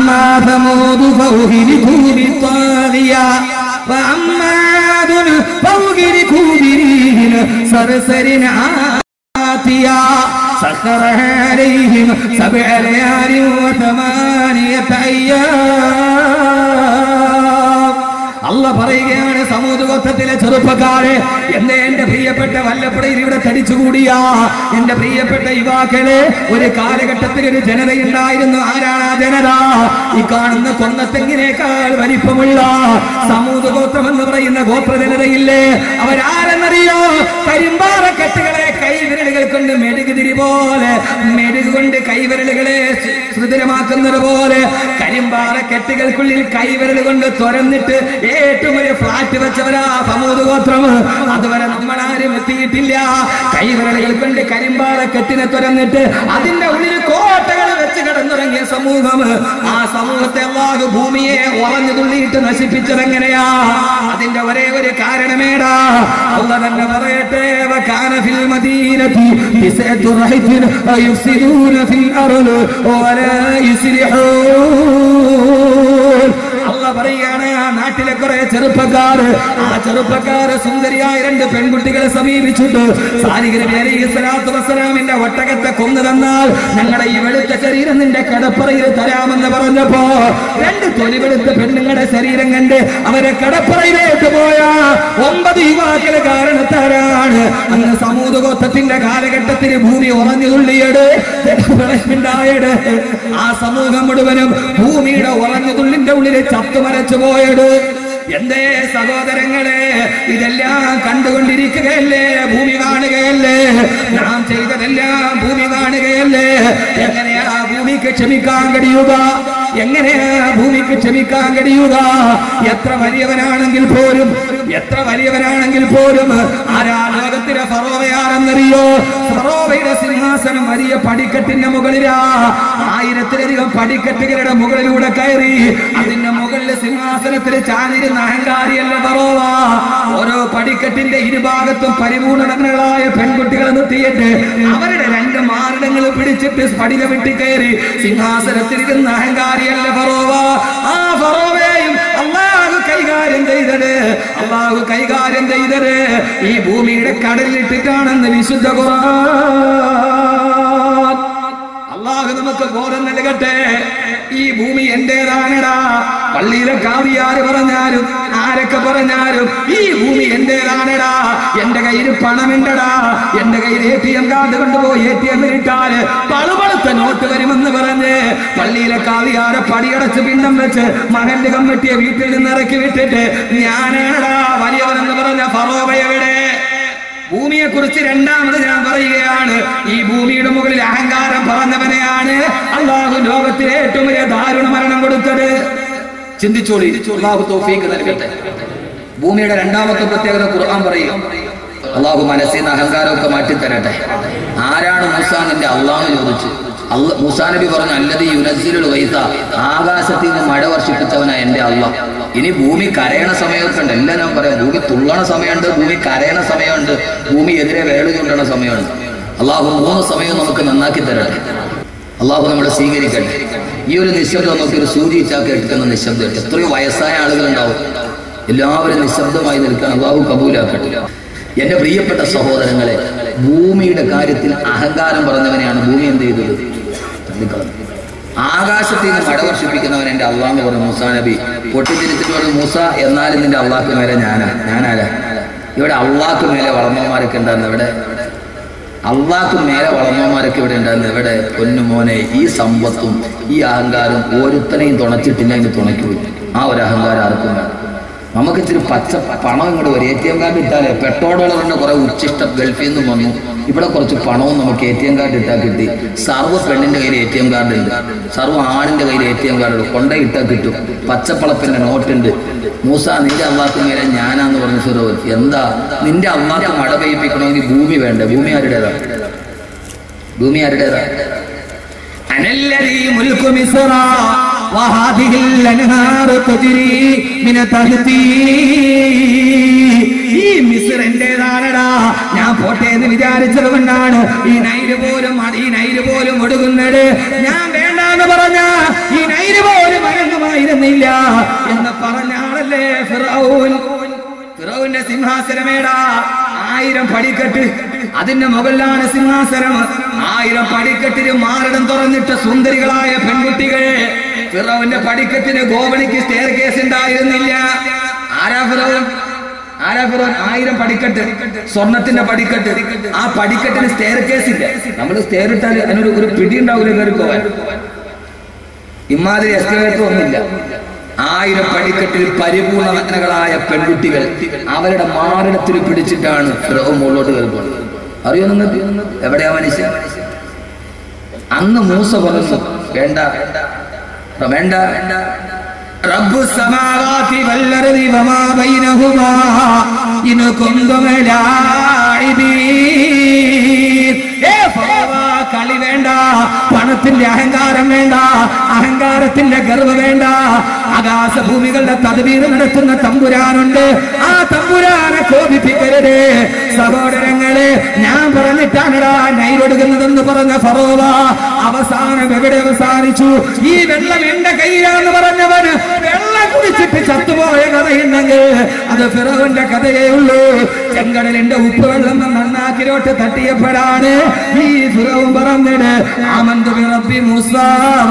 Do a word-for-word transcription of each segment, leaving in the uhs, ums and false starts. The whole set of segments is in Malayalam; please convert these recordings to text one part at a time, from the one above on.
فأما ثمود فأهلكوا بالطاغية وأما عاد فأهلكوا بريح صرصر عاتية سخرها عليهم سبع ليال وثمانية أيام. അല്ലാഹ് പറയുകയാണ്, സമൂദ് ഗോത്രത്തിലെ ചെറുപ്പക്കാരെ, എന്നെ എന്റെ പ്രിയപ്പെട്ട വല്ലപ്പുഴയിൽ ഇവിടെ തടിച്ചുകൂടിയ എന്റെ പ്രിയപ്പെട്ട യുവാക്കളെ, ഒരു കാലഘട്ടത്തിൽ ഒരു ജനതയുണ്ടായിരുന്നു. ആരാണ് ആ ജനത? ഈ കാണുന്ന കൊന്നത്തെങ്ങിനേക്കാൾ വലിപ്പമുള്ള സമൂദ് ഗോത്രം എന്ന് പറയുന്ന ഗോത്ര ജനതയില്ലേ, അവരാരെന്നറിയോ? കരിമ്പാറ കെട്ടുകളെ കൈവിരലുകൾ കൊണ്ട് മെഴുകുതിരി പോലെ, മെഴുകു കൊണ്ട് കൈവിരലുകളെ സുദൃഢമാക്കുന്നത് പോലെ കരിമ്പാറ കെട്ടുകൾക്കുള്ളിൽ കൈവിരൽ കൊണ്ട് തുറന്നിട്ട് ഏറ്റവും വലിയ ഫ്ലാറ്റ് വെച്ചവരാ സമൂദ് ഗോത്രം. അതുവരെ നമ്മളാരും എത്തിയിട്ടില്ല. കൈവിരലുകൾ കൊണ്ട് കരിമ്പാറ കെട്ടിനെ തുറന്നിട്ട് അതിന്റെ ഉള്ളിൽ കോട്ടകൾ വെച്ച് കിടന്നുറങ്ങിയ സമൂഹം. ആ സമൂഹത്തെ അല്ലാഹു ഭൂമിയെ ഉറഞ്ഞു തുള്ളിയിട്ട് നശിപ്പിച്ചത് എങ്ങനെയാ? അതിന്റെ ഒരേ ഒരു കാരണമേടാ. അല്ലാഹു തന്നെ പറയട്ടെ, വകാന ഫിൽ മദീനതി തിസ്അതു റഹ്തിൻ യുഫ്സിദൂന ഫിൽ അർളി വലാ യുസ്ലിഹൂൻ. അല്ലാഹു പറയാണ്, ആ നാട്ടിലെ കുറെ ചെറുപ്പക്കാർ, ആ ചെറുപ്പക്കാർ സുന്ദരിയായ രണ്ട് പെൺകുട്ടികളെ സമീപിച്ചിട്ട് സാലിഹ് നബി അലൈഹിസ്സലാത്തു വസ്സലാമിന്റെ ഒട്ടകത്തെ കൊന്നു തന്നാൽ ഞങ്ങളുടെ ഈ വെളുത്ത ശരീരം നിന്റെ കടപ്പറയിൽ തരാമെന്ന് പറഞ്ഞപ്പോ രണ്ട് തൊലി വെളുത്ത പെണ്ണുങ്ങളുടെ ശരീരം കണ്ട് അവരെ കടപ്പറയിലേക്ക് പോയ ഒമ്പത് യുവാക്കളെ കാരണത്താരാണ് അന്ന് സമൂദ് ഗോത്രത്തിന്റെ കാലഘട്ടത്തിൽ ഭൂമി ഉറഞ്ഞു തുള്ളിയത് ഉണ്ടായത്. ആ സമൂഹം മുഴുവനും ഭൂമിയുടെ ഉറഞ്ഞു തുള്ളിന്റെ ഉള്ളിൽ ചത്തുമരച്ചു പോയത്. എന്തേ സഹോദരങ്ങളെ, ഇതെല്ലാം കണ്ടുകൊണ്ടിരിക്കുകയല്ലേ? ഭൂമി കാണുകയല്ലേ? നാം ചെയ്തതെല്ലാം ഭൂമി കാണുകയല്ലേ? എങ്ങനെയാ ഭൂമിക്ക് ക്ഷമിക്കാൻ കഴിയുക? എങ്ങനെയാ ഭൂമിക്ക് ക്ഷമിക്കാൻ കഴിയുക? എത്ര വലിയവനാണെങ്കിൽ പോലും, എത്ര വലിയവനാണെങ്കിൽ പോലും ആരാ ലോകത്തിലെ ഫറോവയാണെന്നറിയോ? ഫറോവയുടെ സിംഹാസനം വലിയ പടിക്കെട്ടിന്റെ മുകളിലാ. ആയിരത്തിലധികം പടിക്കെട്ടുകളുടെ മുകളിലൂടെ കയറി അതിന്റെ മുകളിൽ സിംഹാസനത്തിൽ ചാനിരുന്ന അഹങ്കാരിയല്ല ഫറോവ. ഓരോ പടിക്കെട്ടിന്റെ ഇരുഭാഗത്തും പരിപൂർണങ്ങളായ പെൺകുട്ടികളെ നിർത്തിയിട്ട് അവരുടെ രണ്ട് മാറിടങ്ങൾ പിടിച്ചിട്ട് സ്ഫടിക വെട്ടി കയറി സിംഹാസനത്തിലിരുന്ന അഹങ്കാരിയല്ല ഫറോവ. ആ ഫറോവയെയും അല്ലാഹു കൈകാര്യം ചെയ്തത്, അല്ലാഹു കൈകാര്യം ചെയ്തത് ഈ ഭൂമിയുടെ കടലിലിട്ടിട്ടാണെന്ന് വിശുദ്ധ ഖുർആൻ. അല്ലാഹു നമുക്ക് ബോധം നൽകട്ടെ. ഈ ഭൂമി എന്റേതാണെടാ. പള്ളിയിലെ കാവിയാര് പറഞ്ഞാലും ആരൊക്കെ പറഞ്ഞാലും ഈ ഭൂമി എന്റേതാണെടാ. എന്റെ കയ്യിൽ പണമുണ്ടടാ. എന്റെ കയ്യിൽ എ ടി എം കാർഡ് കൊണ്ടുപോയി എ ടി എമ്മിൽ ഇട്ടാല് പളുപളുത്ത നോട്ട് വരുമെന്ന് പറഞ്ഞ് പള്ളിയിലെ കാവിയാരെ പടിയടച്ച് പിണ്ഡം വെച്ച് മകന്റെ കമ്മിറ്റിയെ വീട്ടിൽ നിന്ന് ഇറക്കി വിട്ടിട്ട് ഞാനാടാ വലിയവനെന്ന് പറഞ്ഞ ഫറോവ എവിടെ? ഭൂമിയെ കുറിച്ച് രണ്ടാമത് ഞാൻ പറയുകയാണ്, ഈ ഭൂമിയുടെ മുകളിൽ അഹങ്കാരം പറഞ്ഞവനെയാണ് അല്ലാഹു ലോകത്തിലെ ഏറ്റവും വലിയ ദാരുണ മരണം കൊടുത്തത്. ചിന്തിച്ചോളി, അല്ലാഹു തൗഫീഖ് നൽകട്ടെ. ഭൂമിയുടെ രണ്ടാമത്തെ പ്രത്യേകത ഖുർആൻ പറയും, അല്ലാഹു മനസ്സിൽ നിന്ന് അഹങ്കാരമൊക്കെ മാറ്റിത്തരട്ടെ. ആരാണ് മൂസാ നിന്റെ അല്ലാഹു ചോദിച്ചു. അല്ല മൂസാ നബി പറഞ്ഞു, അല്ലദീ യുനസ്സിലുൽ ഗൈസ, ആകാശത്തിൽ നിന്ന് മഴ വർഷിപ്പിച്ചവനാ എന്റെ അല്ലാഹ്. ഇനി ഭൂമി കരയണ സമയമൊക്കെ ഉണ്ട്. എല്ലാം ഞാൻ പറയാം, ഭൂമി തുള്ളണ സമയമുണ്ട്, ഭൂമി കരയണ സമയമുണ്ട്, ഭൂമി എതിരെ വേള ചൂണ്ടണ സമയമുണ്ട്. അള്ളാഹു മൂന്ന് സമയം നമുക്ക് നന്നാക്കി തരട്ടെ. അള്ളാഹു നമ്മളെ സ്വീകരിക്കട്ടെ. ഈ ഒരു നിശബ്ദം നോക്കി ഒരു സൂചി ചാക്ക് എടുക്കുന്ന നിശബ്ദം. എത്രയോ വയസ്സായ ആളുകളുണ്ടാവും, എല്ലാവരും നിശബ്ദമായി നിൽക്കാൻ അള്ളാഹു കബൂലാക്കട്ടെ. എന്റെ പ്രിയപ്പെട്ട സഹോദരങ്ങളെ, ഭൂമിയുടെ കാര്യത്തിൽ അഹങ്കാരം പറഞ്ഞവനെയാണ് ഭൂമി എന്ത് ചെയ്തത്? തള്ളിക്കളഞ്ഞു. ആകാശത്തിൽ നിന്ന് മഴ വർഷിപ്പിക്കുന്നവൻ എന്റെ അള്ളാഹ് എന്ന് പറഞ്ഞു മൂസാ നബി. പൊട്ടിച്ചിരിച്ചിട്ട് പറഞ്ഞു, മൂസ എന്നാലും നിന്റെ അള്ളാഹ്ക്ക് മേലെ ഞാനാ ഞാനാരാ ഇവിടെ അള്ളാഹ്ക്ക് മേലെ വളർന്നവന്മാരൊക്കെ ഉണ്ടായിരുന്നു. ഇവിടെ അള്ളാഹ്ക്ക് മേലെ വളർന്നവന്മാരൊക്കെ ഇവിടെ ഉണ്ടായിരുന്നു. ഇവിടെ പൊന്നുമോനെ, ഈ സമ്പത്തും ഈ അഹങ്കാരം ഒരുത്തനെയും തുണച്ചിട്ടില്ല, ഇനി തുണയ്ക്കൂല. ആ ഒരു അഹങ്കാരം ആർക്കും വേണം. നമുക്ക് ഇച്ചിരി പച്ച പണം ഇങ്ങോട്ട് വരും. A T M card petrol പെട്രോൾ ഡോളറിന്റെ കുറെ ഉച്ചിഷ്ടം ഗൾഫിൽ നിന്നും വന്നു. ഇവിടെ കുറച്ച് പണവും നമുക്ക് എ ടി എം കാർഡ് ഇട്ടാൽ കിട്ടി. സർവ്വ പെണ്ണിന്റെ കയ്യിൽ എ ടി എം കാർഡ് ഉണ്ട്, സർവ്വ ആണിന്റെ കയ്യിൽ എ ടി എം കാർഡ് ഉണ്ട്. കൊണ്ട ഇട്ടാൽ കിട്ടും. പച്ചപ്പളപ്പിന്റെ നോട്ടുണ്ട്. മൂസ നിന്റെ അള്ളാഹ്ക്ക് മേലെ ഞാനാന്ന് പറഞ്ഞ ഫിറോൻ. എന്താ നിന്റെ അള്ളാഹ്ക്ക് മഴ പെയ്യിപ്പിക്കണമെങ്കിൽ ഭൂമി വേണ്ടേ? ഭൂമി ആരുടേതാ? ഭൂമി ആരുടേതാ? അനല്ലദീ മുൽക്കു മിസ്റ വഹാദിഹിൽ അൻഹാറു തജ്രി മിന തഹ്തി. ഈ മിസ്ർ എന്റേതാണടാ. ഞാൻ പോട്ടെ എന്ന് വിചാരിച്ചത് കൊണ്ടാണ് ഈ നൈല് പോലും ഈ നൈല് പോലും ഒടുങ്ങുന്നത്. ഞാൻ വേണ്ടാന്ന് പറഞ്ഞ ഈ നൈല് പോലും സിംഹാസനമേടാ. ആയിരം പടിക്കെട്ട്, അതിന്റെ മുകളിലാണ് സിംഹാസനം. ആയിരം പടിക്കെട്ടിന് മാറിടം തുറന്നിട്ട് സുന്ദരികളായ പെൺകുട്ടികൾ. ഫിറൗന്റെ പടിക്കെട്ടിന് ഗോവണിക്ക് സ്റ്റെയർ കേസ് ഉണ്ടായിരുന്നില്ല. ആരാ ഫിറൗൻ? ആരാ ഫിറൗൻ? ആയിരം പടിക്കെട്ട്, സ്വർണത്തിന്റെ പടിക്കെട്ട്. ആ പടിക്കെട്ടിന് സ്റ്റെയർ കേസ് ഇല്ല. നമ്മൾ സ്റ്റെയർ ഇട്ടാൽ അതിനൊരു ഒരു പിടി ഉണ്ടാവില്ല കയറി പോവാൻ. ഇമാതിരി എസ്കലേറ്റർ ഒന്നുമില്ല. ആയിരം പടിക്കെട്ടിൽ പരിപൂർണ നഗ്നകളായ പെൺകുട്ടികൾ അവരുടെ മാറിടത്തിൽ പിടിച്ചിട്ടാണ് ഫിറൗൻ മുകളിലോട്ട് കയറി പോകുന്നത്. അറിയോ നിങ്ങൾക്ക്? എവിടെയാ മനുഷ്യൻ? അന്ന് മൂസ പറഞ്ഞു വേണ്ട വേണ്ട. റബ്ബു സമാവാതി വല്ലർദി വമാ ബൈനഹുമാ ഇൻ കുന്തും ലാഇബീൻ. ഏ ഫറവ, കളി വേണ്ട, പണത്തിന്റെ അഹങ്കാരം വേണ്ട, അഹങ്കാരത്തിന്റെ ഗർവ വേണ്ട. ആകാശഭൂമികളുടെ തദ്ബീർ നടത്തുന്ന തമ്പുരാനുണ്ട്. ആ തമ്പുരാനെ കോപിപ്പിക്കരുത്. സഹോദരങ്ങളെ, ഞാൻ പറഞ്ഞിട്ടാണടാ നൈലൊടുക്കുന്നതെന്ന് പറഞ്ഞ ഫറോവ അവസാനം എവിടെ അവസാനിച്ചു? ഈ വെള്ളം എന്റെ കയ്യിലാന്ന് പറഞ്ഞവന് വെള്ളം കുടിച്ചിട്ട് ചത്തുപോയ കഥയുണ്ടെങ്കിൽ അത് ഫിറൗന്റെ കഥയേ ഉള്ളൂ. ചെങ്കടലിന്റെ ഉപ്പ് വെള്ളം നന്നാക്കിലോട്ട് തട്ടിയപ്പോഴാണ് ഈ ഫിറൗൻ പറഞ്ഞത് ആമന്തു ബിറബ്ബി മൂസാ വ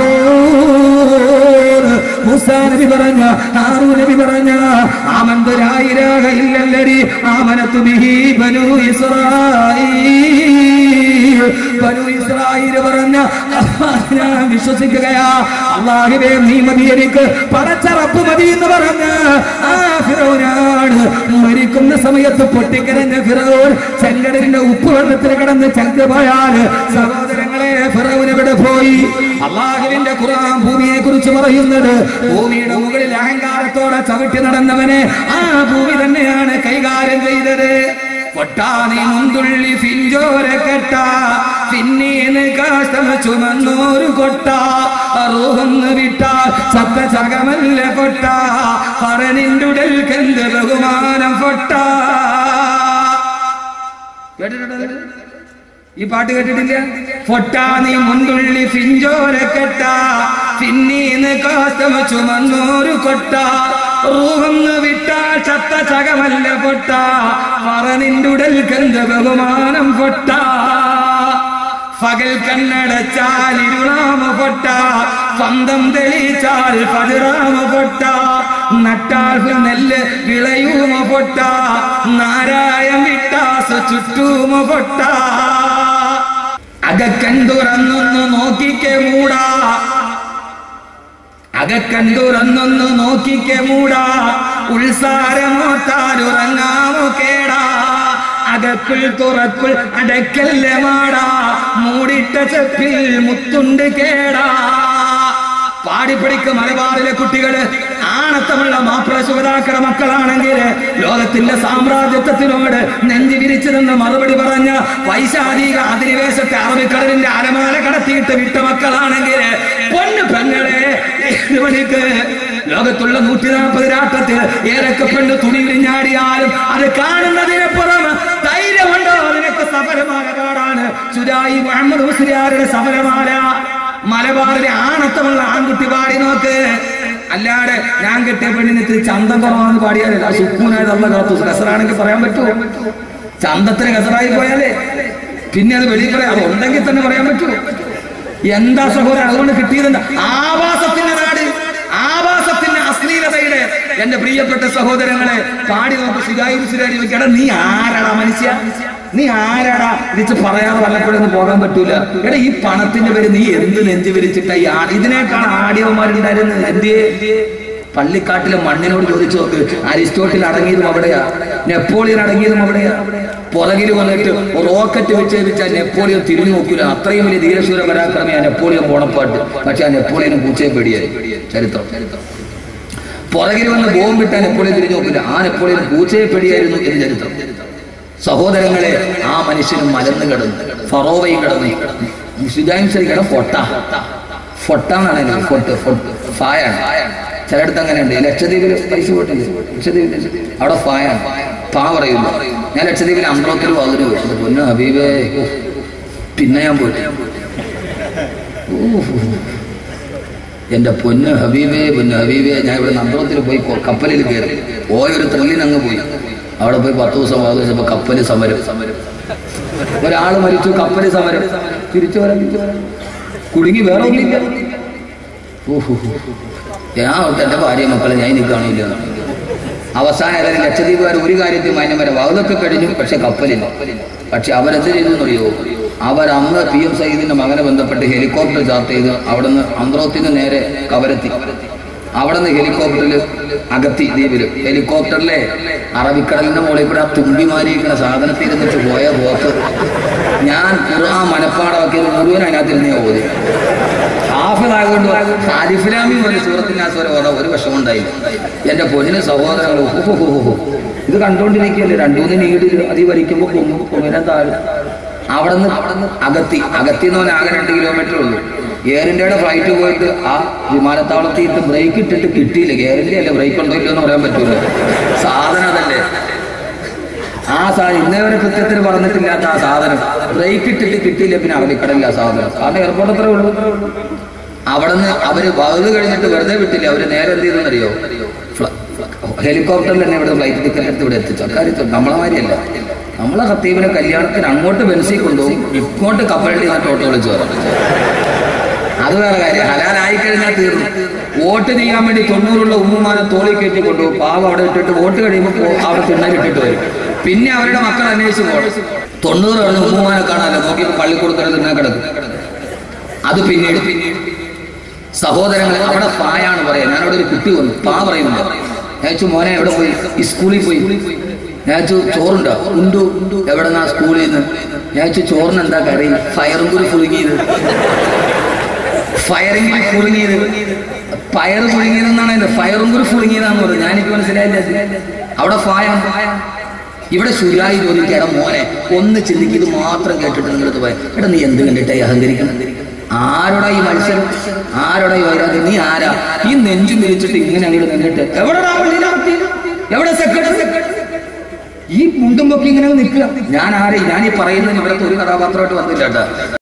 ഹാറൂൻ. മൂസാ നബി പറഞ്ഞ, ഹാറൂൻ നബി പറഞ്ഞ ആമന്തു ലാ ഇലാഹ ഇല്ലല്ലദി ആമനതു ബിഹി ബനൂ ഇസ്രായീൽ. ബനൂ ഇസ്രായീൽ പറഞ്ഞ ഞാൻ വിശ്വസിക്കുകയാ. അല്ലാഹുവേ നീ മതി എനിക്ക്, പടച്ച റബ്ബ് മതി എന്ന് പറഞ്ഞ ആ ഫിറൗനാണ് മരിക്കുന്ന സമയത്ത് പൊട്ടിക്കരഞ്ഞ ഫിറൗൻ ചെങ്കടലിന്റെ ഉപ്പ് വെള്ളത്തിൽ കിടന്ന് ചത്തുപോയാൽ സഹോദരങ്ങളെ ഫിറൗൻ എവിടെ പോയി? അല്ലാഹുവിന്റെ ഖുർആൻ ഭൂമിയെ കുറിച്ച് പറയുന്നത് ഭൂമിയുടെ മുകളിൽ അഹങ്കാരത്തോടെ ചവിട്ടി നടന്നവനെ ആ ഭൂമി തന്നെയാണ് കൈകാര്യം ചെയ്തത്. പൊട്ടാനി മുന്തുള്ളി ഫിഞ്ചോര കെട്ട പിന്നീന്ന് കാഷ്ടമ ചുമന്നോരു കൊട്ട റൂഹന്ന് വിട്ടാൽ ചത്ത ചകമല്ല പൊട്ട പറനിന്റുടൽ കന്ത് ബഹുമാനം പൊട്ട. കേട്ടിട്ടുണ്ടോ? ഈ പാട്ട് കേട്ടിട്ടില്ല? പൊട്ടാനി മുന്തുള്ളി ഫിഞ്ചോര കെട്ട പിന്നീന്ന് കാഷ്ടമ ചുമന്നോരു കൊട്ട റൂഹന്ന് വിട്ടാൽ ചത്ത ചകമല്ല പൊട്ട പറനിന്റുടൽ കന്ത് ബഹുമാനം പൊട്ട. പകൽ കണ്ണടച്ചാൽ ഇരുളാമ പൊട്ട, സ്വന്തം തെളിച്ചാൽ പതിറാമ പൊട്ട, നട്ടാൽ നെല്ല് വിളയൂമ പൊട്ട, നാരായം വിട്ടാസ് ചുറ്റൂമ പൊട്ട. അകക്കൻ തുറന്നൊന്ന് നോക്കിക്കെ മൂടാ, അകക്കൻ തുറന്നൊന്ന് നോക്കിക്കെ മൂടാ, ഉത്സാരമോത്താൽ ഉറങ്ങാമോ കേടാ. അകക്കുൾ തുറക്കുൾ അടക്കല്ല മാടാ, മൂടിട്ട ചെപ്പിൽ മുത്തുണ്ട് കേടാ. പാടിപ്പിടിക്ക് മലബാറിലെ കുട്ടികള് ആണത്തമുള്ള മാപ്പിള സുഗതാക്കളുടെ മക്കളാണെങ്കിൽ ലോകത്തിന്റെ സാമ്രാജ്യത്വത്തിനോട് നെഞ്ചി വിരിച്ചതെന്ന് മറുപടി പറഞ്ഞ വൈശാലിക അധിനിവേശത്തെ അറബിക്കടലിന്റെ അലമാല കടത്തിയിട്ട് വിട്ട മക്കളാണെങ്കിൽ പൊന്നു പെങ്ങളെ മണിക്ക് ലോകത്തുള്ള നൂറ്റി നാൽപ്പത് രാഷ്ട്രത്തിൽ ഏതൊക്കെ പെണ്ണ് തുണി വിരിഞ്ഞാടിയാലും അത് കാണുന്നതിനപ്പുറം ധൈര്യമുണ്ടോ നിനക്ക്? സഫലമാല പാടാണ് സുരായി മുഹമ്മദ് മുസ്ലിയാരുടെ സഫലമാല. മലബാറിലെ ആണത്തമുള്ള ആൺകുട്ടി പാടി നോക്ക്. അല്ലാതെ ഞാൻ കെട്ടിയ പെണ്ണിന് ഇത്തിരി ചന്തം കുറവാന്ന് പാടിയാലേ സുക്കൂനായത് അല്ല കാത്തു. കസറാണെങ്കിൽ പറയാൻ പറ്റുമോ? ചന്തത്തിന് കസറായി പോയാലേ പിന്നെ അത് വെളിയിൽ പറയാം. അത് ഉണ്ടെങ്കിൽ തന്നെ പറയാൻ പറ്റുമോ? എന്താ സഹോദരൻ അതുകൊണ്ട് കിട്ടിയതെന്താ? ആവാസത്തിന്റെ നാട്, ആവാസത്തിന്റെ അശ്ലീലതയുടെ. എന്റെ പ്രിയപ്പെട്ട സഹോദരങ്ങളെ പാടി നോക്ക്. സുരായി സുരാരി നോക്കിയാടാ നീ ആരാടാ മനുഷ്യ? നീ ആരാടാ വിളിച്ച് പറയാതെ വല്ലപ്പോഴൊന്നും പോകാൻ പറ്റൂല. എടാ ഈ പണത്തിന്റെ പേര് നീ എന്ത് നെഞ്ചു വിരിച്ചിട്ടാ ഈ ആ ഇതിനേക്കാൾ ആടിയവന്മാരുണ്ടായിരുന്നത്? എന്തേ പള്ളിക്കാട്ടിലെ മണ്ണിനോട് ചോദിച്ചു നോക്ക്. അരിസ്റ്റോട്ടിൽ അടങ്ങിയതും അവിടെയാ, നെപ്പോളിയൻ അടങ്ങിയതും അവിടെയാ. പുറകിൽ വന്നിട്ട് റോക്കറ്റ് വിക്ഷേപിച്ചാൽ നെപ്പോളിയൻ തിരിഞ്ഞു നോക്കൂല. അത്രയും വലിയ ധീരശൂര പരാക്രമിയാ നെപ്പോളിയൻ ബോണപ്പാർട്ട്. പക്ഷെ ആ നെപ്പോളിയനും പൂച്ചയെ പേടിയായി ചരിത്രം. പുറകിൽ വന്ന് ബോംബിട്ടാൽ നെപ്പോളിയൻ തിരിഞ്ഞു നോക്കില്ല. ആ നെപ്പോളിയൻ പൂച്ചയെ പേടിയായിരുന്നു എന്ന് ചരിത്രം. സഹോദരങ്ങളെ ആ മനുഷ്യനും മലന്ന് കിടന്നു, ഫറോവയും കിടന്നു. സുജായും ശരിക്കട ഫൊട്ട ഫൊട്ടാന്നാണ് ഫൊട്ട് ഫായാണ്. ചിലയിടത്ത് അങ്ങനെയുണ്ട്. ലക്ഷദ്വീപിൽ പൈസ പോയിട്ടുണ്ട്. ലക്ഷദ്വീപിൽ അവിടെ ഫായാണ്, പാ പറയില്ല. ഞാൻ ലക്ഷദ്വീപിൽ അമ്പ്രോത്തിൽ വന്നിട്ട് പോയി. പൊന്നു ഹബീബേ, പിന്നെ ഞാൻ പോയിട്ട് എന്റെ പൊന്ന് ഹബീബേ പൊന്ന് ഹബീബേ ഞാൻ ഇവിടെ അമ്പ്രോത്തിൽ പോയി കപ്പലിൽ കയറി പോയൊരു ത്രില്ലിന് അങ്ങ് പോയി. അവിടെ പോയി പത്ത് ദിവസം വാദിച്ചപ്പോൾ കപ്പല് സമരം, ഒരാൾ മരിച്ചു, കപ്പല് സമരം, തിരിച്ചു വരാൻ കുടുങ്ങി വേറെ ഒന്നില്ല. ഓഹോ, ഞാൻ എൻ്റെ ഭാര്യ മക്കളെ ഞാൻ ഇനി കാണില്ല. അവസാനം ഏതായാലും ലക്ഷദ്വീപുകാർ ഒരു കാര്യത്തിൽ മാന്യം വരെ വാതിലൊക്കെ കഴിഞ്ഞു, പക്ഷെ കപ്പലില്ല. പക്ഷെ അവരെന്ത് ചെയ്തു എന്നറിയോ? അവരന്ന് പി എം സയ്യിദിന്റെ മകനെ ബന്ധപ്പെട്ട് ഹെലികോപ്റ്റർ ചാർട്ട് ചെയ്ത് അവിടെ നിന്ന് അന്ത്രോത്തിന് നേരെ കവരത്തി, അവിടെ നിന്ന് ഹെലികോപ്റ്ററിൽ അഗത്തി ദ്വീപിൽ ഹെലികോപ്റ്ററിലെ അറബിക്കടലിന്റെ മുകളിൽ കൂടെ ആ തുമ്പിമാരിയിരിക്കുന്ന സാധനത്തിൽ ഇരുന്നിട്ട് പോയ പോക്ക് ഞാൻ ഖുർആൻ മനപ്പാടമാക്കിയത് മുഴുവൻ അതിനകത്തിരുന്നേ ഓതി. ഹാഫിളാകൊണ്ട് ആരിഫിലാമി പോലെ സൂറത്തിനാസ്വര ഓതാ ഒരു വിഷമമുണ്ടായില്ല. എൻ്റെ പൊന്നിന് സഹോദരങ്ങൾ ഓഹോ, ഇത് കണ്ടുകൊണ്ടിരിക്കുകയല്ലേ, രണ്ടൂന്ന് നീട് അതി വലിക്കുമ്പോൾ പൊങ്ങും പൊങ്ങിനെ താഴെ. അവിടെ നിന്ന് അഗത്തി അഗത്തി എന്ന് പറഞ്ഞാൽ ആകെ രണ്ട് കിലോമീറ്റർ ഉള്ളൂ. എയർ ഇന്ത്യയുടെ ഫ്ലൈറ്റ് പോയിട്ട് ആ വിമാനത്താവളത്തിൽ ഇട്ട് ബ്രേക്ക് ഇട്ടിട്ട് കിട്ടിയില്ല. എയർ ഇന്ത്യ അല്ലേ, ബ്രേക്ക് ഉണ്ടോ ഇല്ലോ എന്ന് പറയാൻ പറ്റൂല, സാധനം അതല്ലേ. ആ സാധനം ഇന്നേ വരെ കൃത്യത്തിന് പറഞ്ഞിട്ടില്ലാത്ത ആ സാധനം ബ്രേക്ക് ഇട്ടിട്ട് കിട്ടിയില്ല, പിന്നെ അറബിക്കടലില്ല ആ സാധനം. കാരണം എയർപോർട്ട് അത്രേ ഉള്ളൂ. അവിടെ നിന്ന് അവര് വകുത് കഴിഞ്ഞിട്ട് വെറുതെ വിട്ടില്ല, അവര് നേരെ എന്ത് ചെയ്തെന്നറിയോ? ഹെലികോപ്റ്ററിൽ തന്നെ ഇവിടെ ഫ്ലൈറ്റ് ടിക്കറ്റ് എടുത്ത് ഇവിടെ എത്തിച്ചു. അക്കാര്യത്തിൽ നമ്മളെ മാതിരിയല്ല. നമ്മളെ ഖത്തീബിനെ കല്യാണത്തിന് അങ്ങോട്ട് ബെൻസി കൊണ്ടുപോകും, ഇങ്ങോട്ട് കപ്പലിൽ നിന്നിട്ട് ഓട്ടോ വിളിച്ചു വരാം. അത് വേറെ കാര്യം. ഹലാലായി കഴിഞ്ഞാൽ തീർന്നു. വോട്ട് ചെയ്യാൻ വേണ്ടി തൊണ്ണൂറുള്ള ഉമ്മുമാനെ തോളി കയറ്റി കൊണ്ടുപോകും. പാവം അവിടെ ഇട്ടിട്ട് വോട്ട് കഴിയുമ്പോൾ അവിടെ തിണ്ണലിട്ടിട്ട് വരും. പിന്നെ അവരുടെ മക്കൾ അന്വേഷിച്ച് പോകണം. തൊണ്ണൂറ് കഴിഞ്ഞ ഉമ്മുമാനെ കാണാനല്ലോ, നോക്കിയപ്പോൾ പള്ളിക്കൂടത്തിൽ തിന്നാൻ കിടക്കും. അത് പിന്നീട് പിന്നീട് സഹോദരങ്ങളെ അവിടെ പായാണ് പറയാം. ഞാനവിടെ ഒരു കുട്ടി വന്നു, പാ പറയുന്നുണ്ട്. ഞാൻ മോനെ എവിടെ പോയി? ഈ സ്കൂളിൽ പോയി. ഞാൻ ചോറുണ്ടോ? ഉണ്ടു. എവിടെ നിന്നാ? സ്കൂളിൽ നിന്ന്. ഞാൻ ചോറിന് എന്താ കറി? ഫയറും കൂടി പുഴുങ്ങിയത്. ഫയറും കൂടി പുഴുങ്ങിയത് പയറ് പുഴുങ്ങിയതെന്നാണ് അതിന്റെ. ഫയറും കൂടി പുഴുങ്ങിയതാന്ന് പറഞ്ഞു. ഞാനെനിക്ക് മനസ്സിലായില്ല. അവിടെ ഫായാണ്. ഇവിടെ ശുരായി ചോദിക്കാട മോനെ ഒന്ന് ചിന്തിക്ക്, ഇത് മാത്രം കേട്ടിട്ട് നിങ്ങളത് പോയ എടാ നീ എന്ത് കണ്ടിട്ടായി അഹങ്കരിക്കണം? ആരോടാ ഈ മത്സരം? ആരോടാ ഈ വൈരാഗ്യം? നീ ആരാ? ഈ നെഞ്ചു മിരിച്ചിട്ട് ഇങ്ങനെ അങ്ങോട്ട് നിന്നിട്ട് എവിടെ സെക്രട്ടറി? ഈ മുണ്ടും പൊക്കി ഇങ്ങനെ നിൽക്കുക. ഞാൻ ആരെ? ഞാൻ ഈ പറയുന്നതിന് ഇവിടുത്തെ ഒരു കഥാപാത്രമായിട്ട് വന്നില്ല കേട്ടാ.